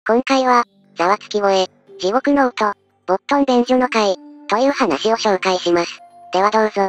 今回は、ざわつき声、地獄の音、ボットン便所の会、という話を紹介します。ではどうぞ。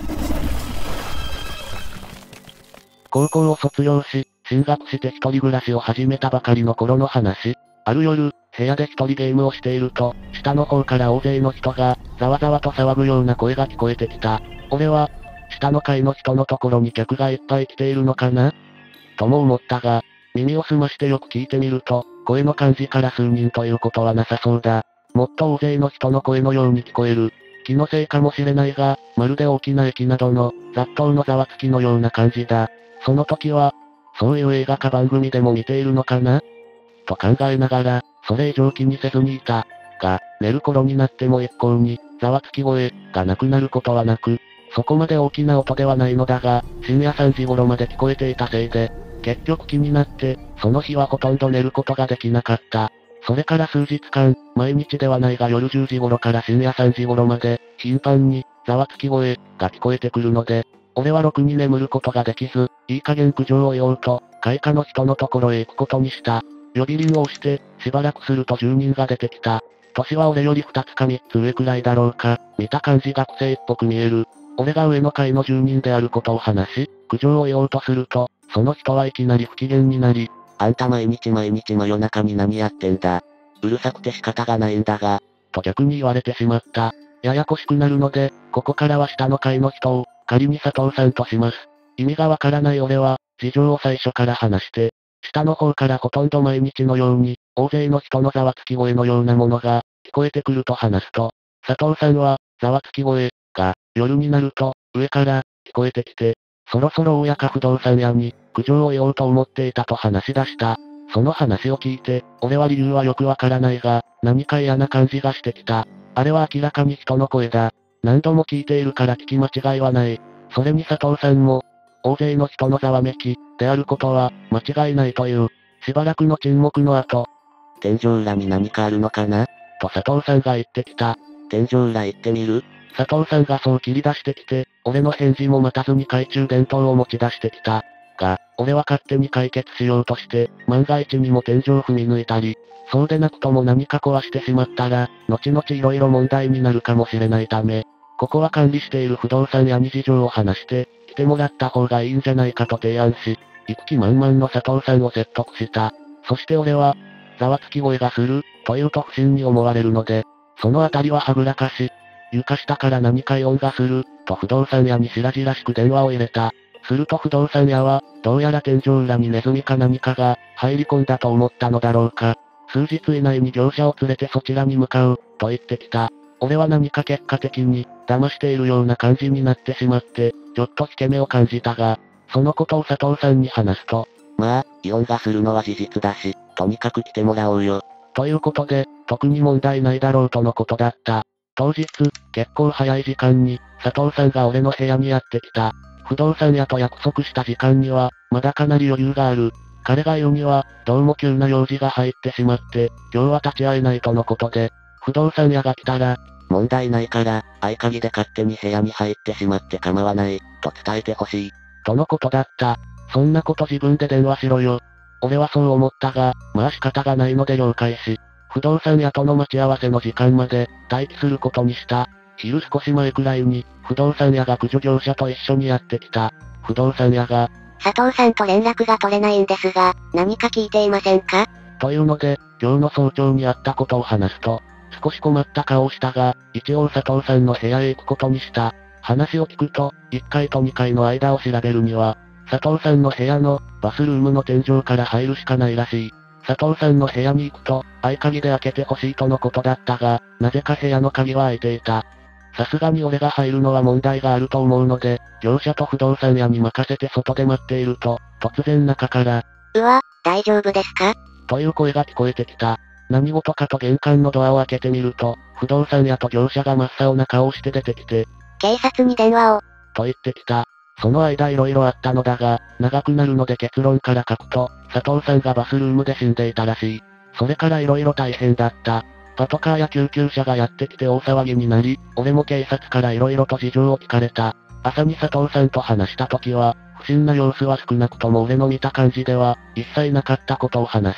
高校を卒業し、進学して一人暮らしを始めたばかりの頃の話。ある夜、部屋で一人ゲームをしていると、下の方から大勢の人が、ざわざわと騒ぐような声が聞こえてきた。俺は、下の階の人のところに客がいっぱい来ているのかなとも思ったが、耳を澄ましてよく聞いてみると、声の感じから数人ということはなさそうだ。もっと大勢の人の声のように聞こえる。気のせいかもしれないが、まるで大きな駅などの、雑踏のざわつきのような感じだ。その時は、そういう映画か番組でも見ているのかなと考えながら、それ以上気にせずにいた。が、寝る頃になっても一向に、ざわつき声、がなくなることはなく、そこまで大きな音ではないのだが、深夜3時頃まで聞こえていたせいで、結局気になって、その日はほとんど寝ることができなかった。それから数日間、毎日ではないが夜10時頃から深夜3時頃まで、頻繁に、ざわつき声、が聞こえてくるので、俺はろくに眠ることができず、いい加減苦情を言おうと、階下の人のところへ行くことにした。呼び鈴を押して、しばらくすると住人が出てきた。年は俺より2つか3つ上くらいだろうか、見た感じ学生っぽく見える。俺が上の階の住人であることを話し、苦情を言おうとすると、その人はいきなり不機嫌になり、 あんた毎日真夜中に何やってんだ。うるさくて仕方がないんだが、 と逆に言われてしまった。ややこしくなるので、ここからは下の階の人を、仮に佐藤さんとします。意味がわからない俺は、事情を最初から話して、下の方からほとんど毎日のように、大勢の人のざわつき声のようなものが、聞こえてくると話すと、佐藤さんは、ざわつき声、が、夜になると、上から、聞こえてきて、そろそろ大家か不動産屋に、苦情を言おうと思っていたと話し出した。その話を聞いて、俺は理由はよくわからないが、何か嫌な感じがしてきた。あれは明らかに人の声だ。何度も聞いているから聞き間違いはない。それに佐藤さんも、大勢の人のざわめき、であることは、間違いないという。しばらくの沈黙の後、 天井裏に何かあるのかなと佐藤さんが言ってきた。 天井裏行ってみる佐藤さんがそう切り出してきて、俺の返事も待たずに懐中電灯を持ち出してきた。が、俺は勝手に解決しようとして、万が一にも天井を踏み抜いたり、そうでなくとも何か壊してしまったら、後々色々問題になるかもしれないため、ここは管理している不動産屋に事情を話して、来てもらった方がいいんじゃないかと提案し、行く気満々の佐藤さんを説得した。そして俺は、ざわつき声がする、というと不審に思われるので、そのあたりははぐらかし、床下から何か異音がする、と不動産屋に白々しく電話を入れた。すると不動産屋は、どうやら天井裏にネズミか何かが、入り込んだと思ったのだろうか。数日以内に業者を連れてそちらに向かう、と言ってきた。俺は何か結果的に、騙しているような感じになってしまって、ちょっと引け目を感じたが、そのことを佐藤さんに話すと、 まあ、異音がするのは事実だし、とにかく来てもらおうよ。 ということで、特に問題ないだろうとのことだった。当日、結構早い時間に、佐藤さんが俺の部屋にやってきた。不動産屋と約束した時間には、まだかなり余裕がある。彼が言うには、どうも急な用事が入ってしまって、今日は立ち会えないとのことで、不動産屋が来たら、 問題ないから、合鍵で勝手に部屋に入ってしまって構わない、と伝えてほしい。 とのことだった。そんなこと自分で電話しろよ。俺はそう思ったが、まあ仕方がないので了解し、不動産屋との待ち合わせの時間まで、待機することにした。昼少し前くらいに、不動産屋が駆除業者と一緒にやってきた。不動産屋が、 佐藤さんと連絡が取れないんですが、何か聞いていませんかというので、今日の早朝にあったことを話すと、少し困った顔をしたが、一応佐藤さんの部屋へ行くことにした。話を聞くと、1階と2階の間を調べるには、佐藤さんの部屋の、バスルームの天井から入るしかないらしい。佐藤さんの部屋に行くと、合鍵で開けてほしいとのことだったが、なぜか部屋の鍵は開いていた。さすがに俺が入るのは問題があると思うので、業者と不動産屋に任せて外で待っていると、突然中から、 うわ、大丈夫ですかという声が聞こえてきた。何事かと玄関のドアを開けてみると、不動産屋と業者が真っ青な顔をして出てきて、 警察に電話を、 と言ってきた。その間色々あったのだが、長くなるので結論から書くと、佐藤さんがバスルームで死んでいたらしい。それから色々大変だった。パトカーや救急車がやってきて大騒ぎになり、俺も警察から色々と事情を聞かれた。朝に佐藤さんと話した時は、不審な様子は少なくとも俺の見た感じでは、一切なかったことを話し、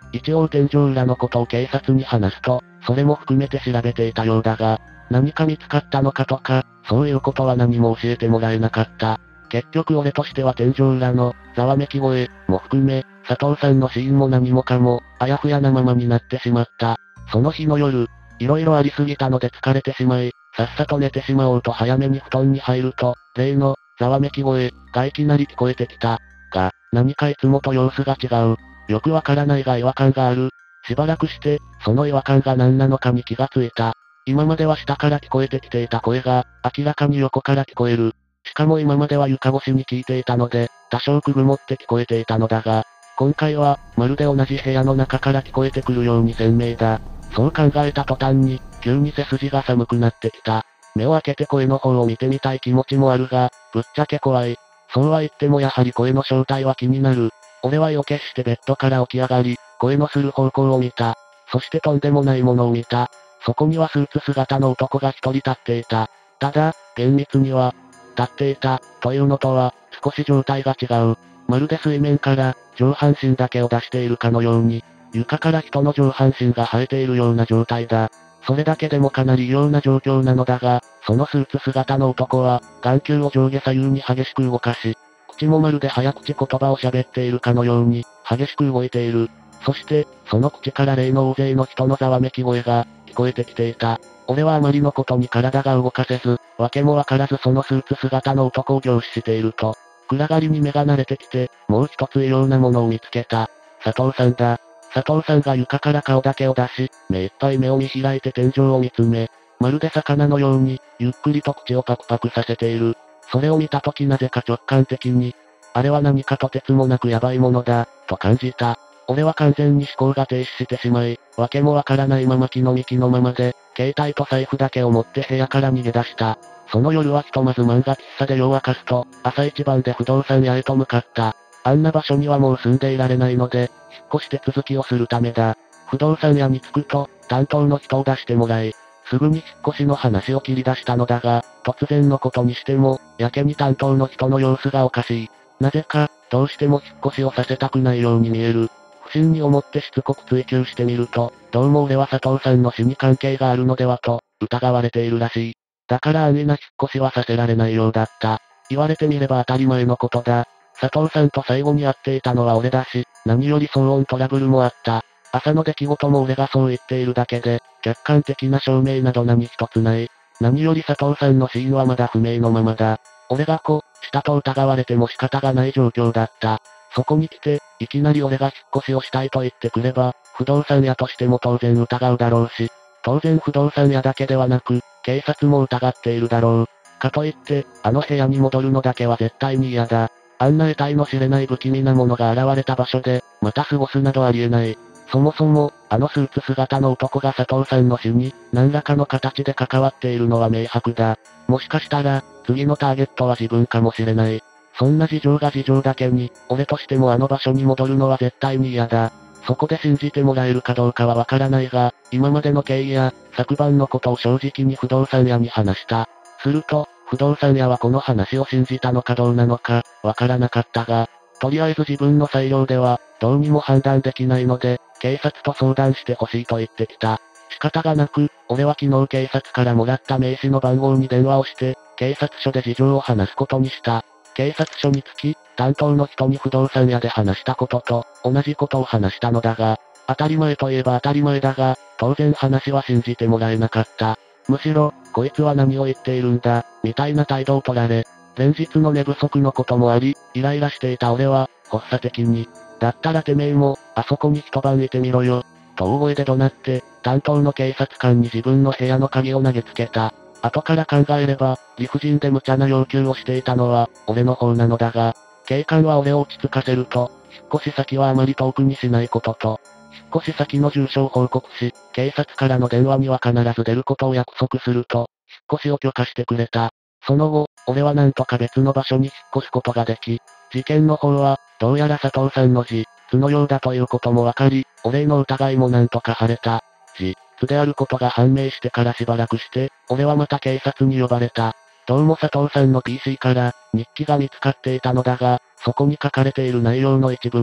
一応天井裏のことを警察に話すと、それも含めて調べていたようだが、何か見つかったのかとか、そういうことは何も教えてもらえなかった。結局俺としては天井裏の、ざわめき声、も含め、佐藤さんの死因も何もかも、あやふやなままになってしまった。その日の夜、色々ありすぎたので疲れてしまい、さっさと寝てしまおうと早めに布団に入ると、例の、ざわめき声、がいきなり聞こえてきた。が、何かいつもと様子が違う。よくわからないが違和感がある。しばらくして、その違和感が何なのかに気がついた。今までは下から聞こえてきていた声が、明らかに横から聞こえる。しかも今までは床越しに聞いていたので、多少くぐもって聞こえていたのだが、今回は、まるで同じ部屋の中から聞こえてくるように鮮明だ。そう考えた途端に、急に背筋が寒くなってきた。目を開けて声の方を見てみたい気持ちもあるが、ぶっちゃけ怖い。そうは言ってもやはり声の正体は気になる。俺は意を決してベッドから起き上がり、声のする方向を見た。そしてとんでもないものを見た。そこにはスーツ姿の男が一人立っていた。ただ、厳密には、立っていた、というのとは、少し状態が違う。まるで水面から、上半身だけを出しているかのように、床から人の上半身が生えているような状態だ。それだけでもかなり異様な状況なのだが、そのスーツ姿の男は、眼球を上下左右に激しく動かし、口もまるで早口言葉を喋っているかのように、激しく動いている。そして、その口から例の大勢の人のざわめき声が、聞こえてきていた。俺はあまりのことに体が動かせず、わけもわからずそのスーツ姿の男を凝視していると、暗がりに目が慣れてきて、もう一つ異様なものを見つけた。佐藤さんだ。佐藤さんが床から顔だけを出し、目いっぱい目を見開いて天井を見つめ、まるで魚のように、ゆっくりと口をパクパクさせている。それを見たときなぜか直感的に、あれは何かとてつもなくヤバいものだ、と感じた。俺は完全に思考が停止してしまい、わけもわからないまま気の幹のままで、携帯と財布だけを持って部屋から逃げ出した。その夜はひとまず漫画喫茶で夜明かすと、朝一番で不動産屋へと向かった。あんな場所にはもう住んでいられないので、引っ越し手続きをするためだ。不動産屋に着くと、担当の人を出してもらい、すぐに引っ越しの話を切り出したのだが、突然のことにしても、やけに担当の人の様子がおかしい。なぜか、どうしても引っ越しをさせたくないように見える。不審に思ってしつこく追求してみると、どうも俺は佐藤さんの死に関係があるのではと、疑われているらしい。だから安易な引っ越しはさせられないようだった。言われてみれば当たり前のことだ。佐藤さんと最後に会っていたのは俺だし、何より騒音トラブルもあった。朝の出来事も俺がそう言っているだけで、客観的な証明など何一つない。何より佐藤さんの死因はまだ不明のままだ。俺がしたと疑われても仕方がない状況だった。そこに来て、いきなり俺が引っ越しをしたいと言ってくれば、不動産屋としても当然疑うだろうし、当然不動産屋だけではなく、警察も疑っているだろう。かといって、あの部屋に戻るのだけは絶対に嫌だ。あんな得体の知れない不気味なものが現れた場所で、また過ごすなどありえない。そもそも、あのスーツ姿の男が佐藤さんの死に、何らかの形で関わっているのは明白だ。もしかしたら、次のターゲットは自分かもしれない。そんな事情が事情だけに、俺としてもあの場所に戻るのは絶対に嫌だ。そこで信じてもらえるかどうかはわからないが、今までの経緯や、昨晩のことを正直に不動産屋に話した。すると、不動産屋はこの話を信じたのかどうなのか、わからなかったが、とりあえず自分の裁量では、どうにも判断できないので、警察と相談してほしいと言ってきた。仕方がなく、俺は昨日警察からもらった名刺の番号に電話をして、警察署で事情を話すことにした。警察署に着き、担当の人に不動産屋で話したことと、同じことを話したのだが、当たり前といえば当たり前だが、当然話は信じてもらえなかった。むしろ、こいつは何を言っているんだ、みたいな態度を取られ、連日の寝不足のこともあり、イライラしていた俺は、発作的に、だったらてめえも、あそこに一晩いてみろよ、と大声で怒鳴って、担当の警察官に自分の部屋の鍵を投げつけた。後から考えれば、理不尽で無茶な要求をしていたのは、俺の方なのだが、警官は俺を落ち着かせると、引っ越し先はあまり遠くにしないことと、引っ越し先の住所を報告し、警察からの電話には必ず出ることを約束すると、引っ越しを許可してくれた。その後、俺はなんとか別の場所に引っ越すことができ、事件の方は、どうやら佐藤さんの自通のようだということもわかり、俺への疑いもなんとか晴れた。自通であることが判明してからしばらくして、俺はまた警察に呼ばれた。どうも佐藤さんの PC から、日記が見つかっていたのだが、そこに書かれている内容の一部に、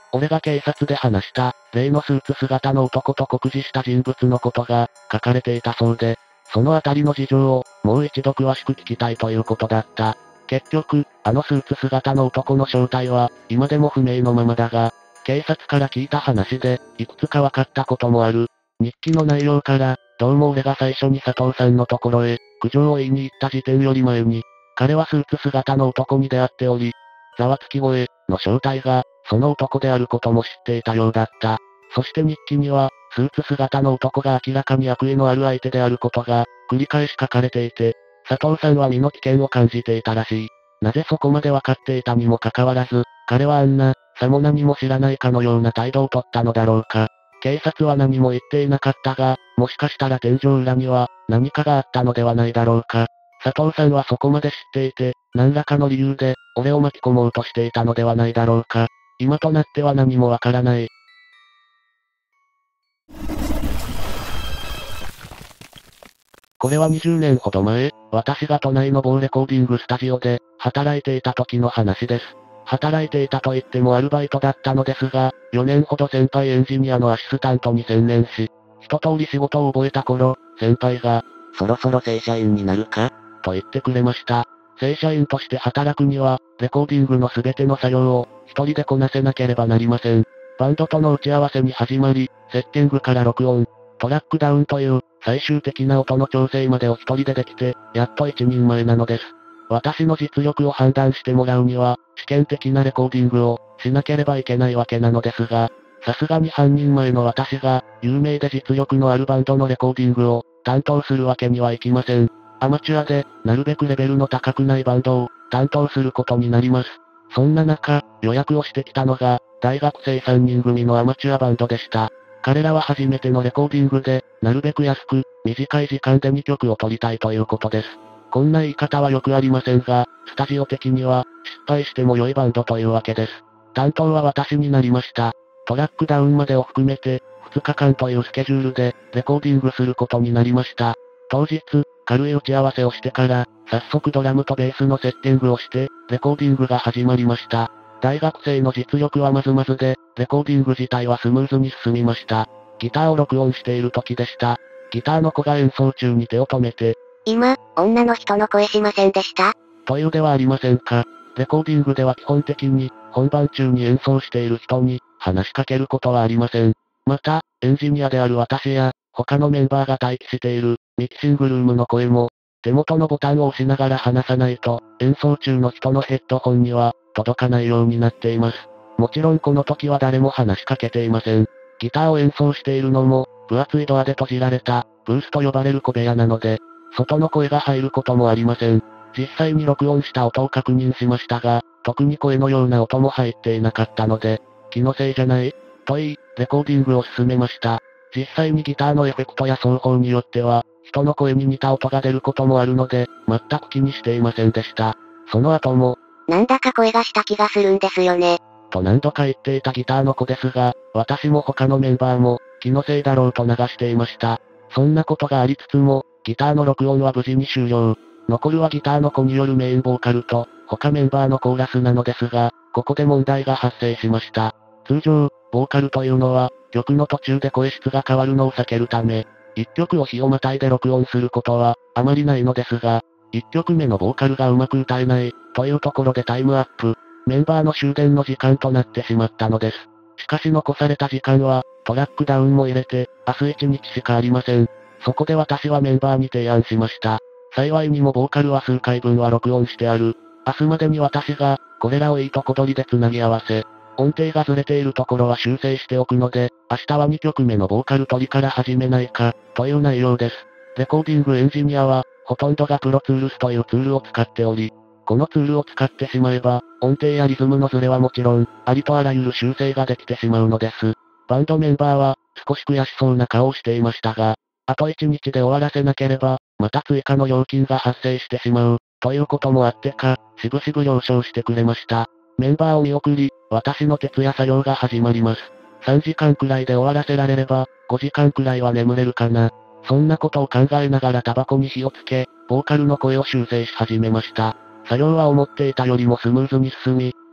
俺が警察で話した、例のスーツ姿の男と酷似した人物のことが、書かれていたそうで、そのあたりの事情を、もう一度詳しく聞きたいということだった。結局、あのスーツ姿の男の正体は、今でも不明のままだが、警察から聞いた話で、いくつか分かったこともある。日記の内容から、どうも俺が最初に佐藤さんのところへ、苦情を言いに行った時点より前に、彼はスーツ姿の男に出会っており、ざわつき声の正体が、その男であることも知っていたようだった。そして日記には、スーツ姿の男が明らかに悪意のある相手であることが、繰り返し書かれていて、佐藤さんは身の危険を感じていたらしい。なぜそこまで分かっていたにもかかわらず、彼はあんな、さも何も知らないかのような態度をとったのだろうか。警察は何も言っていなかったが、もしかしたら天井裏には、何かがあったのではないだろうか。佐藤さんはそこまで知っていて、何らかの理由で、俺を巻き込もうとしていたのではないだろうか。今となっては何もわからない。これは20年ほど前、私が都内の某レコーディングスタジオで、働いていた時の話です。働いていたと言ってもアルバイトだったのですが、4年ほど先輩エンジニアのアシスタントに専念し、一通り仕事を覚えた頃、先輩が、 そろそろ正社員になるかと言ってくれました。正社員として働くには、レコーディングのすべての作業を、一人でこなせなければなりません。バンドとの打ち合わせに始まり、セッティングから録音、トラックダウンという、最終的な音の調整までを一人でできて、やっと一人前なのです。私の実力を判断してもらうには、試験的なレコーディングを、しなければいけないわけなのですが、さすがに半人前の私が、有名で実力のあるバンドのレコーディングを、担当するわけにはいきません。アマチュアで、なるべくレベルの高くないバンドを、担当することになります。そんな中、予約をしてきたのが、大学生3人組のアマチュアバンドでした。彼らは初めてのレコーディングで、なるべく安く、短い時間で2曲を取りたいということです。こんな言い方はよくありませんが、スタジオ的には、失敗しても良いバンドというわけです。担当は私になりました。トラックダウンまでを含めて、2日間というスケジュールで、レコーディングすることになりました。当日、軽い打ち合わせをしてから、早速ドラムとベースのセッティングをして、レコーディングが始まりました。大学生の実力はまずまずで、レコーディング自体はスムーズに進みました。ギターを録音している時でした。ギターの子が演奏中に手を止めて、 今、女の人の声しませんでした？ というではありませんか。レコーディングでは基本的に、本番中に演奏している人に、話しかけることはありません。また、エンジニアである私や、他のメンバーが待機している、ミキシングルームの声も、手元のボタンを押しながら話さないと、演奏中の人のヘッドホンには、届かないようになっています。もちろんこの時は誰も話しかけていません。ギターを演奏しているのも、分厚いドアで閉じられた、ブースと呼ばれる小部屋なので、外の声が入ることもありません。実際に録音した音を確認しましたが、特に声のような音も入っていなかったので、気のせいじゃないと言い、レコーディングを進めました。実際にギターのエフェクトや奏法によっては、人の声に似た音が出ることもあるので、全く気にしていませんでした。その後も、 なんだか声がした気がするんですよね。 と何度か言っていたギターの子ですが、私も他のメンバーも、気のせいだろうと流していました。そんなことがありつつも、ギターの録音は無事に終了。残るはギターの子によるメインボーカルと、他メンバーのコーラスなのですが、ここで問題が発生しました。通常、ボーカルというのは、曲の途中で声質が変わるのを避けるため、一曲を日をまたいで録音することは、あまりないのですが、一曲目のボーカルがうまく歌えない、というところでタイムアップ。メンバーの終電の時間となってしまったのです。しかし残された時間は、トラックダウンも入れて、明日1日しかありません。そこで私はメンバーに提案しました。幸いにもボーカルは数回分は録音してある。明日までに私が、これらをいいとこ取りで繋ぎ合わせ、音程がずれているところは修正しておくので、明日は2曲目のボーカル取りから始めないか、という内容です。レコーディングエンジニアは、ほとんどがプロツールスというツールを使っており、このツールを使ってしまえば、音程やリズムのズレはもちろん、ありとあらゆる修正ができてしまうのです。バンドメンバーは、少し悔しそうな顔をしていましたが、あと1日で終わらせなければ、また追加の料金が発生してしまう、ということもあってか、しぶしぶ了承してくれました。メンバーを見送り、私の徹夜作業が始まります。3時間くらいで終わらせられれば、5時間くらいは眠れるかな。そんなことを考えながらタバコに火をつけ、ボーカルの声を修正し始めました。作業は思っていたよりもスムーズに進み、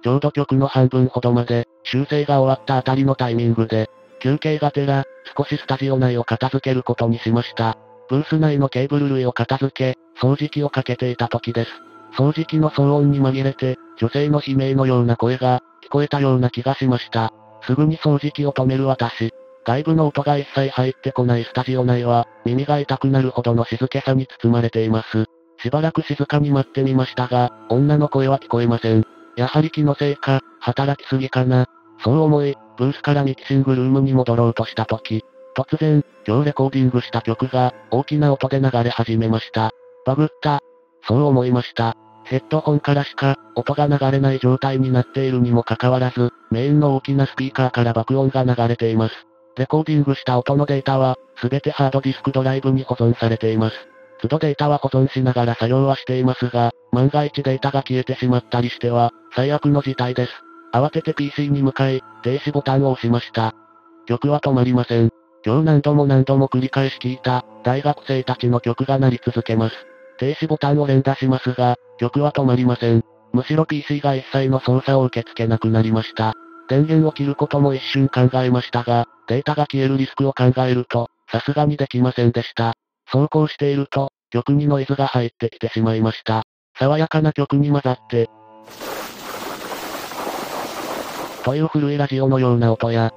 ちょうど曲の半分ほどまで、修正が終わったあたりのタイミングで、休憩がてら、少しスタジオ内を片付けることにしました。ブース内のケーブル類を片付け、掃除機をかけていた時です。掃除機の騒音に紛れて、女性の悲鳴のような声が、聞こえたような気がしました。すぐに掃除機を止める私。外部の音が一切入ってこないスタジオ内は、耳が痛くなるほどの静けさに包まれています。しばらく静かに待ってみましたが、女の声は聞こえません。やはり気のせいか、働きすぎかな。そう思い、ブースからミキシングルームに戻ろうとした時、突然、今日レコーディングした曲が、大きな音で流れ始めました。バグった。そう思いました。ヘッドホンからしか、音が流れない状態になっているにもかかわらず、メインの大きなスピーカーから爆音が流れています。レコーディングした音のデータは、すべてハードディスクドライブに保存されています。都度データは保存しながら作業はしていますが、万が一データが消えてしまったりしては、最悪の事態です。慌てて PC に向かい、停止ボタンを押しました。曲は止まりません。今日何度も繰り返し聴いた、大学生たちの曲が鳴り続けます。停止ボタンを連打しますが、曲は止まりません。むしろ PC が一切の操作を受け付けなくなりました。電源を切ることも一瞬考えましたが、データが消えるリスクを考えると、さすがにできませんでした。そうこうしていると、曲にノイズが入ってきてしまいました。爽やかな曲に混ざって、という古いラジオのような音や、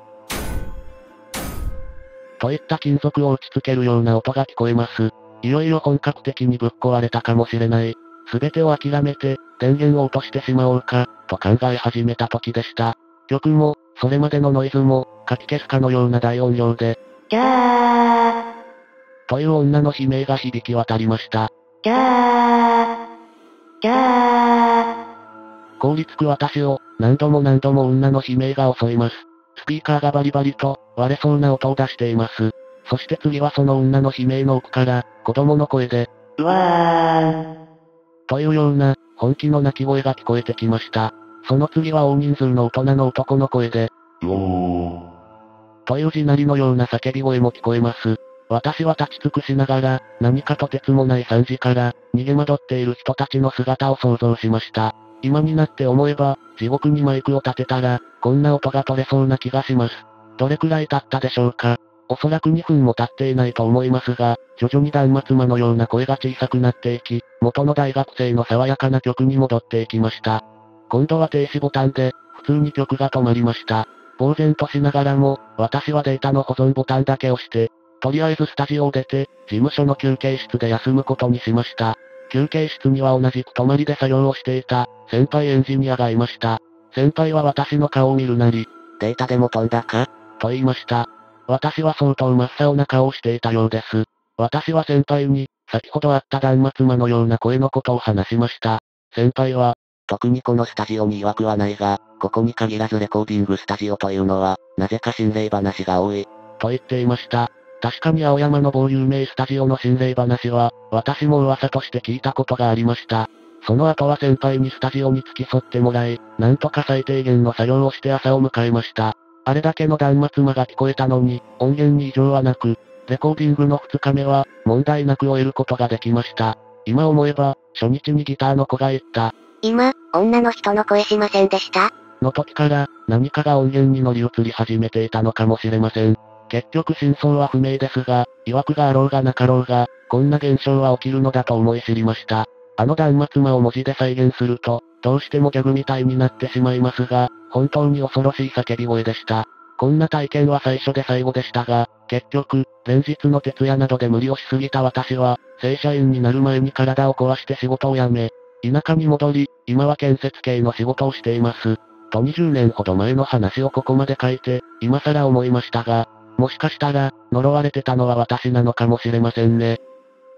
といった金属を打ち付けるような音が聞こえます。いよいよ本格的にぶっ壊れたかもしれない。すべてを諦めて、電源を落としてしまおうか、と考え始めた時でした。曲も、それまでのノイズも、かき消すかのような大音量で、 ギャー、 という女の悲鳴が響き渡りました。 ギャー、ギャー。 凍りつく私を、何度も女の悲鳴が襲います。スピーカーがバリバリと、割れそうな音を出しています。そして次はその女の悲鳴の奥から、子供の声で、 うわー。 というような、本気の泣き声が聞こえてきました。その次は大人数の大人の男の声で、 うおー。 という地鳴りのような叫び声も聞こえます。私は立ち尽くしながら、何かとてつもない惨事から、逃げ惑っている人たちの姿を想像しました。今になって思えば、地獄にマイクを立てたら、こんな音が取れそうな気がします。どれくらい経ったでしょうか。おそらく2分も経っていないと思いますが、徐々に断末魔のような声が小さくなっていき、元の大学生の爽やかな曲に戻っていきました。今度は停止ボタンで、普通に曲が止まりました。呆然としながらも、私はデータの保存ボタンだけ押して、とりあえずスタジオを出て、事務所の休憩室で休むことにしました。休憩室には同じく泊まりで作業をしていた、先輩エンジニアがいました。先輩は私の顔を見るなり、 データでも飛んだかと言いました。私は相当真っ青な顔をしていたようです。私は先輩に、先ほどあった断末魔のような声のことを話しました。先輩は、 特にこのスタジオに曰くはないが、ここに限らずレコーディングスタジオというのは、なぜか心霊話が多い。 と言っていました。確かに青山の某有名スタジオの心霊話は、私も噂として聞いたことがありました。その後は先輩にスタジオに付き添ってもらい、なんとか最低限の作業をして朝を迎えました。あれだけの断末魔が聞こえたのに、音源に異常はなく、レコーディングの2日目は、問題なく終えることができました。今思えば、初日にギターの子が言った。 今、女の人の声しませんでしたの時から、何かが音源に乗り移り始めていたのかもしれません。結局真相は不明ですが、曰くがあろうがなかろうが、こんな現象は起きるのだと思い知りました。あの断末魔を文字で再現すると、どうしてもギャグみたいになってしまいますが、本当に恐ろしい叫び声でした。こんな体験は最初で最後でしたが、結局、連日の徹夜などで無理をしすぎた私は、正社員になる前に体を壊して仕事を辞め、田舎に戻り、今は建設系の仕事をしています。と20年ほど前の話をここまで書いて、今更思いましたが、もしかしたら、呪われてたのは私なのかもしれませんね。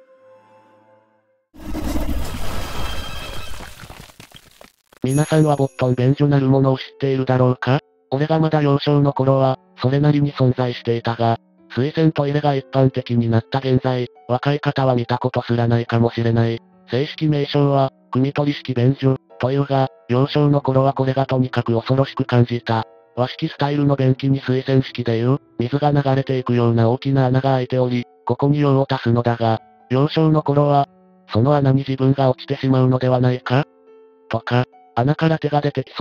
皆さんはボットン便所なるものを知っているだろうか？俺がまだ幼少の頃は、それなりに存在していたが、水洗トイレが一般的になった現在、若い方は見たことすらないかもしれない。正式名称は、汲み取り式便所、というが、幼少の頃はこれがとにかく恐ろしく感じた。和式スタイルの便器に水洗式でいう、水が流れていくような大きな穴が開いており、ここに用を足すのだが、幼少の頃は、その穴に自分が落ちてしまうのではないかとか、穴から手が出てきそう、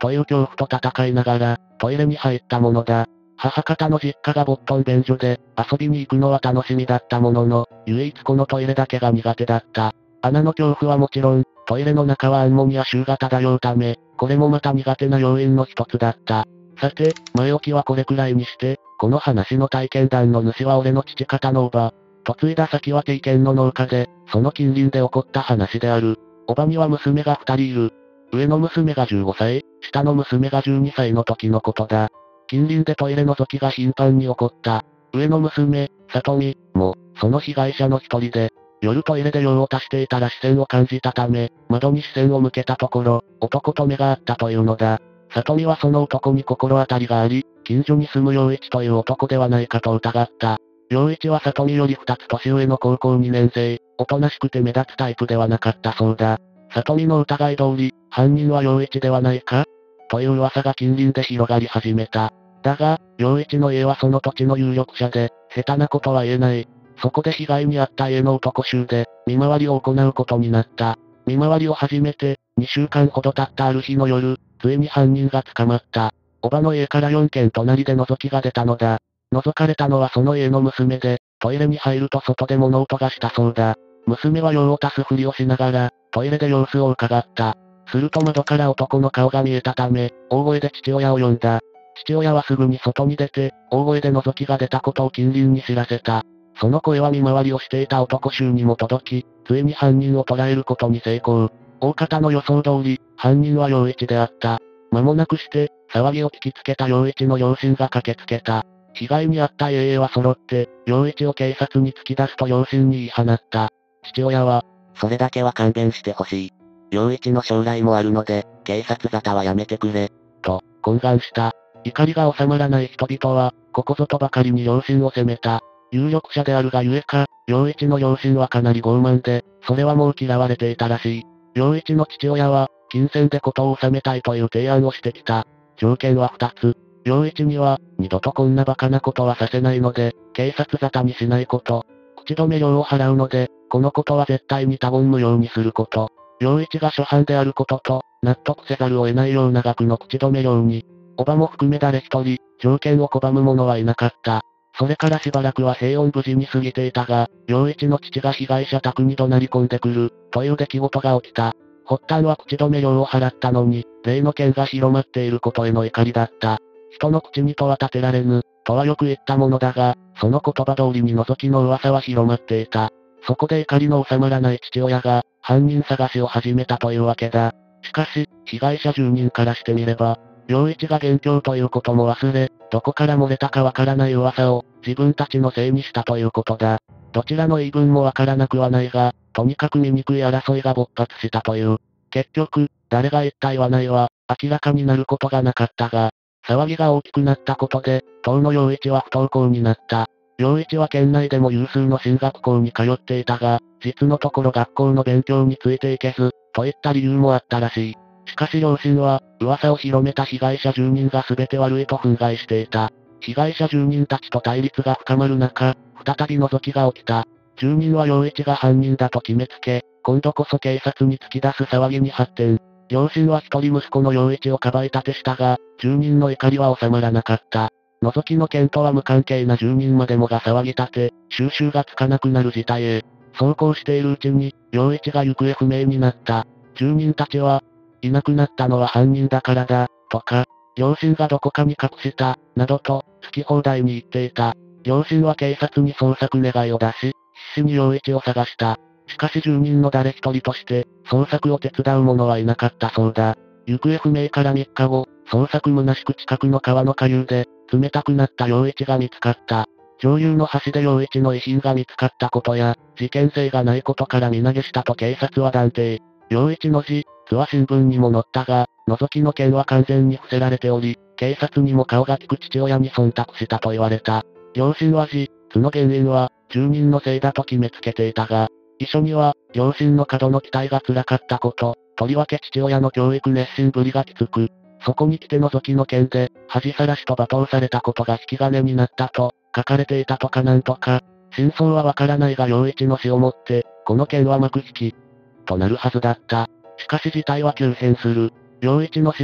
という恐怖と戦いながら、トイレに入ったものだ。母方の実家がボットン便所で、遊びに行くのは楽しみだったものの、唯一このトイレだけが苦手だった。穴の恐怖はもちろん、トイレの中はアンモニア臭が漂うため、これもまた苦手な要因の一つだった。さて、前置きはこれくらいにして、この話の体験談の主は俺の父方のおば。嫁いだ先は定県の農家で、その近隣で起こった話である。おばには娘が2人いる。上の娘が15歳、下の娘が12歳の時のことだ。近隣でトイレ覗きが頻繁に起こった。上の娘、里美も、その被害者の一人で、夜トイレで用を足していたら視線を感じたため、窓に視線を向けたところ、男と目が合ったというのだ。里美はその男に心当たりがあり、近所に住む陽一という男ではないかと疑った。陽一は里美より2つ年上の高校2年生、おとなしくて目立つタイプではなかったそうだ。里美の疑い通り、犯人は陽一ではないかという噂が近隣で広がり始めた。だが、陽一の家はその土地の有力者で、下手なことは言えない。そこで被害に遭った家の男衆で、見回りを行うことになった。見回りを始めて、2週間ほど経ったある日の夜、ついに犯人が捕まった。おばの家から4軒隣で覗きが出たのだ。覗かれたのはその家の娘で、トイレに入ると外で物音がしたそうだ。娘は用を足すふりをしながら、トイレで様子を伺った。すると窓から男の顔が見えたため、大声で父親を呼んだ。父親はすぐに外に出て、大声で覗きが出たことを近隣に知らせた。その声は見回りをしていた男衆にも届き、ついに犯人を捕らえることに成功。大方の予想通り、犯人は陽一であった。間もなくして、騒ぎを聞きつけた陽一の両親が駆けつけた。被害に遭った家々は揃って、陽一を警察に突き出すと両親に言い放った。父親は、 それだけは勘弁してほしい。陽一の将来もあるので、警察沙汰はやめてくれ。 と、懇願した。怒りが収まらない人々は、ここぞとばかりに両親を責めた。有力者であるがゆえか、陽一の両親はかなり傲慢で、それはもう嫌われていたらしい。陽一の父親は、金銭で事を収めたいという提案をしてきた。条件は2つ。陽一には、二度とこんな馬鹿なことはさせないので、警察沙汰にしないこと。口止め料を払うので、このことは絶対に他言無用にすること。陽一が初犯であることと、納得せざるを得ないような額の口止め料に、おばも含め誰一人、条件を拒む者はいなかった。それからしばらくは平穏無事に過ぎていたが、陽一の父が被害者宅に怒鳴り込んでくる、という出来事が起きた。発端は口止め料を払ったのに、例の件が広まっていることへの怒りだった。人の口にとは立てられぬ、とはよく言ったものだが、その言葉通りに覗きの噂は広まっていた。そこで怒りの収まらない父親が、犯人探しを始めたというわけだ。しかし、被害者10人からしてみれば、陽一が元凶ということも忘れ、どこから漏れたかわからない噂を、自分たちのせいにしたということだ。どちらの言い分もわからなくはないが、とにかく醜い争いが勃発したという。結局、誰が言った言わないは、明らかになることがなかったが、騒ぎが大きくなったことで、当の陽一は不登校になった。陽一は県内でも有数の進学校に通っていたが、実のところ学校の勉強についていけず、といった理由もあったらしい。しかし両親は、噂を広めた被害者10人が全て悪いと憤慨していた。被害者10人たちと対立が深まる中、再び覗きが起きた。10人は陽一が犯人だと決めつけ、今度こそ警察に突き出す騒ぎに発展。両親は一人息子の陽一をかばい立てしたが、10人の怒りは収まらなかった。覗きの件とは無関係な10人までもが騒ぎ立て、収拾がつかなくなる事態へ。そうこうしているうちに、陽一が行方不明になった。10人たちは、いなくなったのは犯人だからだ、とか、両親がどこかに隠した、などと、好き放題に言っていた。両親は警察に捜索願いを出し、必死に陽一を探した。しかし10人の誰一人として、捜索を手伝う者はいなかったそうだ。行方不明から3日後、捜索虚しく近くの川の下流で、冷たくなった陽一が見つかった。上流の橋で陽一の遺品が見つかったことや、事件性がないことから身投げしたと警察は断定。陽一の字、図は新聞にも載ったが、覗きの件は完全に伏せられており、警察にも顔が利く父親に忖度したと言われた。両親は字、図の原因は、住人のせいだと決めつけていたが、遺書には、両親の過度の期待が辛かったこと、とりわけ父親の教育熱心ぶりがきつく、そこに来て覗きの件で、恥さらしと罵倒されたことが引き金になったと、書かれていたとかなんとか、真相はわからないが陽一の死をもって、この件は幕引き、となるはずだった。しかし事態は急変する。陽一の死後、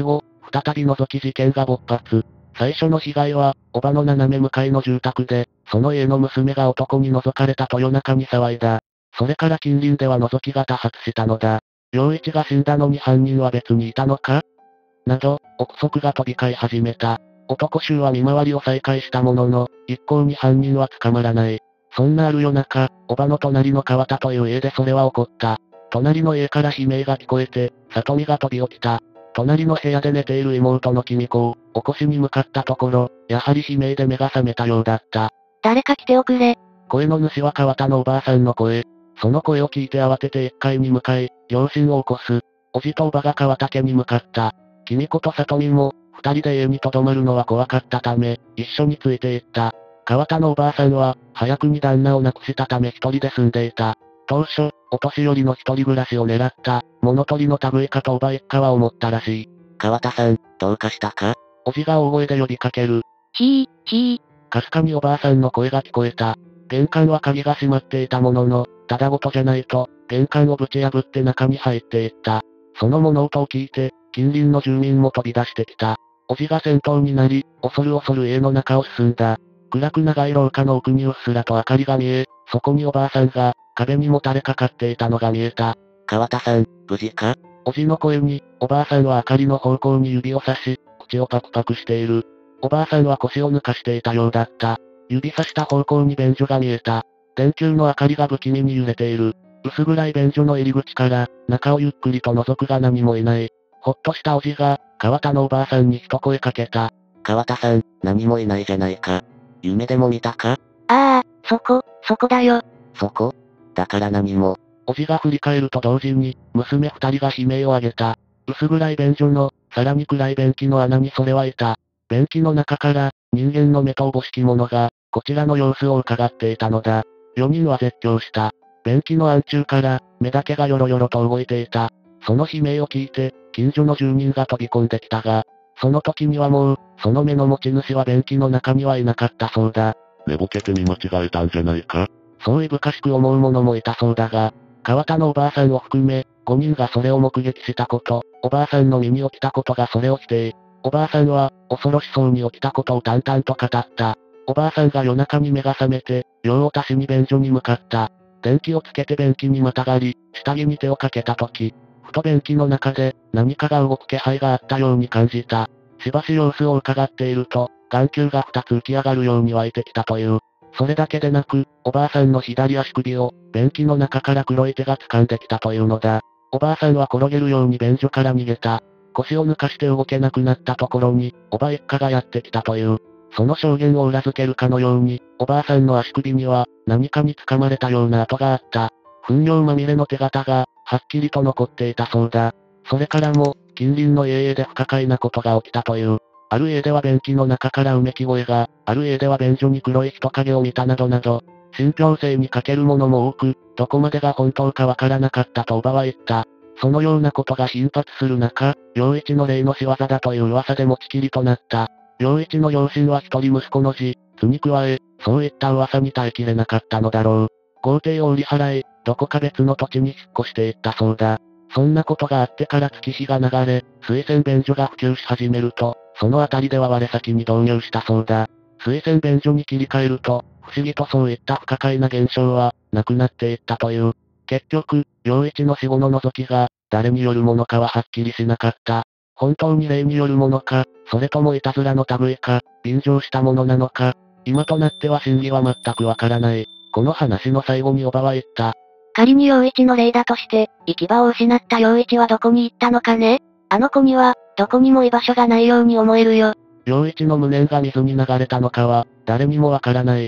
再び覗き事件が勃発。最初の被害は、叔母の斜め向かいの住宅で、その家の娘が男に覗かれたと夜中に騒いだ。それから近隣では覗きが多発したのだ。陽一が死んだのに犯人は別にいたのかなど、憶測が飛び交い始めた。男衆は見回りを再開したものの、一向に犯人は捕まらない。そんなある夜中、叔母の隣の川田という家でそれは起こった。隣の家から悲鳴が聞こえて、里美が飛び起きた。隣の部屋で寝ている妹の君子を、起こしに向かったところ、やはり悲鳴で目が覚めたようだった。 誰か来ておくれ。 声の主は川田のおばあさんの声。その声を聞いて慌てて1階に向かい、両親を起こす。おじとおばが川田家に向かった。君子と里美も、二人で家に留まるのは怖かったため、一緒について行った。川田のおばあさんは、早くに旦那を亡くしたため一人で住んでいた。当初、お年寄りの一人暮らしを狙った、物取りの類かとおば一家は思ったらしい。 川田さん、どうかしたか？ おじが大声で呼びかける。かすかにおばあさんの声が聞こえた。玄関は鍵が閉まっていたものの、ただごとじゃないと、玄関をぶち破って中に入っていった。その物音を聞いて、近隣の住民も飛び出してきた。おじが先頭になり、恐る恐る家の中を進んだ。暗く長い廊下の奥にうっすらと明かりが見え、そこにおばあさんが、壁にもたれかかっていたのが見えた。 川田さん、無事か？ おじの声に、おばあさんは明かりの方向に指をさし、口をパクパクしている。おばあさんは腰を抜かしていたようだった。指さした方向に便所が見えた。電球の明かりが不気味に揺れている。薄暗い便所の入り口から、中をゆっくりと覗くが何もいない。ほっとしたおじが、川田のおばあさんに一声かけた。 川田さん、何もいないじゃないか。夢でも見たか？ そこだよ。 そこ？だから何も。 おじが振り返ると同時に、娘二人が悲鳴を上げた。薄暗い便所の、さらに暗い便器の穴にそれはいた。便器の中から、人間の目とおぼしき者が、こちらの様子を伺っていたのだ。4人は絶叫した。便器の暗中から、目だけがよろよろと動いていた。その悲鳴を聞いて、近所の住人が飛び込んできたが、その時にはもう、その目の持ち主は便器の中にはいなかったそうだ。 寝ぼけて見間違えたんじゃないか？ そういぶかしく思う者もいたそうだが、川田のおばあさんを含め、5人がそれを目撃したこと、おばあさんの身に起きたことがそれを否定。おばあさんは、恐ろしそうに起きたことを淡々と語った。おばあさんが夜中に目が覚めて、用を足しに便所に向かった。電気をつけて便器にまたがり、下着に手をかけた時、ふと便器の中で、何かが動く気配があったように感じた。しばし様子を伺っていると、眼球が2つ浮き上がるように湧いてきたという。それだけでなく、おばあさんの左足首を、便器の中から黒い手が掴んできたというのだ。おばあさんは転げるように便所から逃げた。腰を抜かして動けなくなったところに、おば一家がやってきたという。その証言を裏付けるかのように、おばあさんの足首には、何かに掴まれたような跡があった。糞尿まみれの手形が、はっきりと残っていたそうだ。それからも、近隣の家々で不可解なことが起きたという。ある家では便器の中からうめき声が、ある家では便所に黒い人影を見たなどなど、信憑性に欠けるものも多く、どこまでが本当かわからなかったとおばは言った。そのようなことが頻発する中、陽一の霊の仕業だという噂で持ちきりとなった。陽一の両親は一人息子の字に加え、そういった噂に耐えきれなかったのだろう。豪邸を売り払い、どこか別の土地に引っ越していったそうだ。そんなことがあってから月日が流れ、水洗便所が普及し始めると、その辺りでは我先に導入したそうだ。水洗便所に切り替えると、不思議とそういった不可解な現象は、なくなっていったという。結局、陽一の死後の覗きが、誰によるものかははっきりしなかった。本当に霊によるものか、それともいたずらの類か、便乗したものなのか、今となっては真偽は全くわからない。この話の最後におばは言った。 仮に陽一の霊だとして、行き場を失った陽一はどこに行ったのかね？あの子には、どこにも居場所がないように思えるよ。 陽一の無念が水に流れたのかは、誰にもわからない。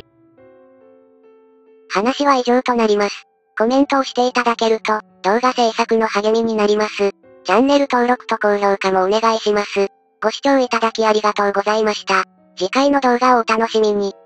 話は以上となります。コメントをしていただけると、動画制作の励みになります。チャンネル登録と高評価もお願いします。ご視聴いただきありがとうございました。次回の動画をお楽しみに。